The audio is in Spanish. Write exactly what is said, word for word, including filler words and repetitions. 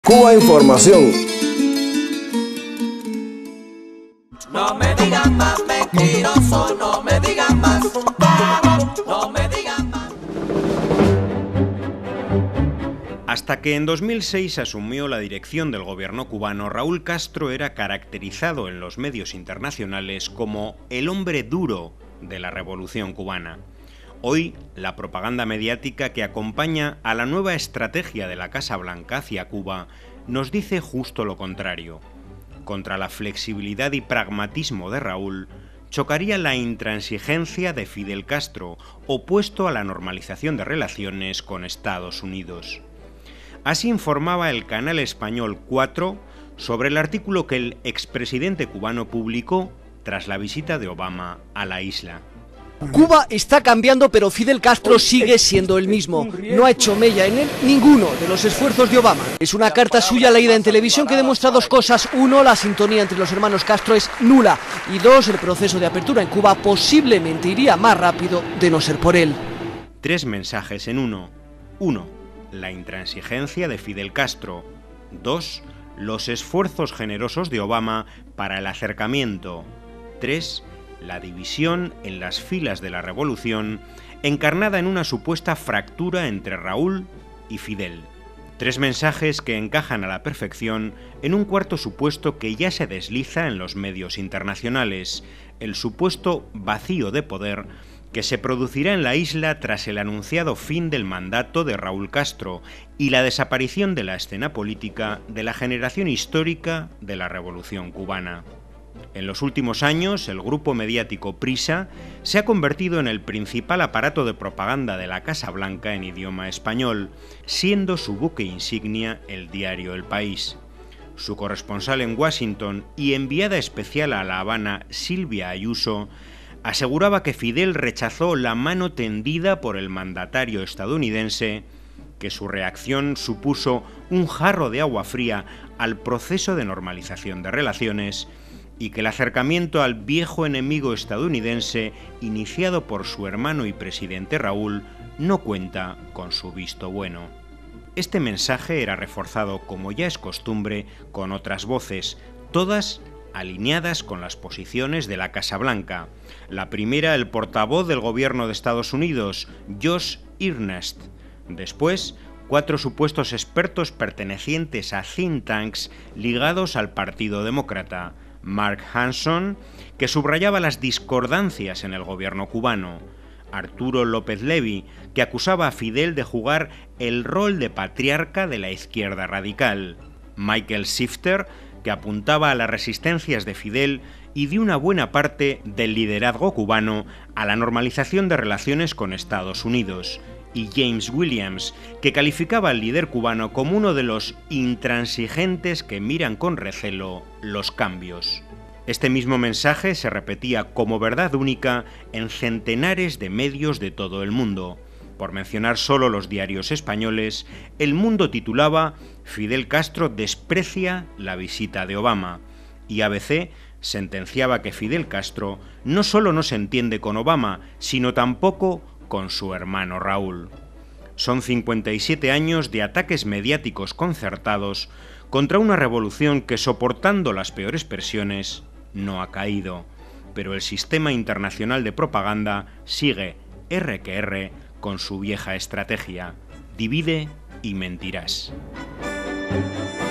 Cuba Información. No me digan más mentiroso, no me digan más, no me digan más. Hasta que en dos mil seis asumió la dirección del gobierno cubano, Raúl Castro era caracterizado en los medios internacionales como el hombre duro de la revolución cubana. Hoy, la propaganda mediática que acompaña a la nueva estrategia de la Casa Blanca hacia Cuba nos dice justo lo contrario. Contra la flexibilidad y pragmatismo de Raúl, chocaría la intransigencia de Fidel Castro, opuesto a la normalización de relaciones con Estados Unidos. Así informaba el canal español cuatro sobre el artículo que el expresidente cubano publicó tras la visita de Obama a la isla. Cuba está cambiando, pero Fidel Castro sigue siendo el mismo. No ha hecho mella en él ninguno de los esfuerzos de Obama. Es una carta suya leída en televisión que demuestra dos cosas. Uno, la sintonía entre los hermanos Castro es nula. Y dos, el proceso de apertura en Cuba posiblemente iría más rápido de no ser por él. Tres mensajes en uno. Uno, la intransigencia de Fidel Castro. Dos, los esfuerzos generosos de Obama para el acercamiento. Tres, la división en las filas de la revolución, encarnada en una supuesta fractura entre Raúl y Fidel. Tres mensajes que encajan a la perfección en un cuarto supuesto que ya se desliza en los medios internacionales, el supuesto vacío de poder que se producirá en la isla tras el anunciado fin del mandato de Raúl Castro y la desaparición de la escena política de la generación histórica de la Revolución cubana. En los últimos años, el grupo mediático Prisa se ha convertido en el principal aparato de propaganda de la Casa Blanca en idioma español, siendo su buque insignia el diario El País. Su corresponsal en Washington y enviada especial a La Habana, Silvia Ayuso, aseguraba que Fidel rechazó la mano tendida por el mandatario estadounidense, que su reacción supuso un jarro de agua fría al proceso de normalización de relaciones, y que el acercamiento al viejo enemigo estadounidense, iniciado por su hermano y presidente Raúl, no cuenta con su visto bueno. Este mensaje era reforzado, como ya es costumbre, con otras voces, todas alineadas con las posiciones de la Casa Blanca. La primera, el portavoz del gobierno de Estados Unidos, Josh Earnest. Después, cuatro supuestos expertos pertenecientes a think tanks ligados al Partido Demócrata. Mark Hanson, que subrayaba las discordancias en el gobierno cubano. Arturo López Levy, que acusaba a Fidel de jugar el rol de patriarca de la izquierda radical. Michael Shifter, que apuntaba a las resistencias de Fidel y de una buena parte del liderazgo cubano a la normalización de relaciones con Estados Unidos. Y James Williams, que calificaba al líder cubano como uno de los intransigentes que miran con recelo los cambios. Este mismo mensaje se repetía como verdad única en centenares de medios de todo el mundo. Por mencionar solo los diarios españoles, El Mundo titulaba «Fidel Castro desprecia la visita de Obama» y A B C sentenciaba que Fidel Castro no solo no se entiende con Obama, sino tampoco con su hermano Raúl. Son cincuenta y siete años de ataques mediáticos concertados contra una revolución que, soportando las peores presiones, no ha caído. Pero el sistema internacional de propaganda sigue erre que erre con su vieja estrategia: divide y mentirás.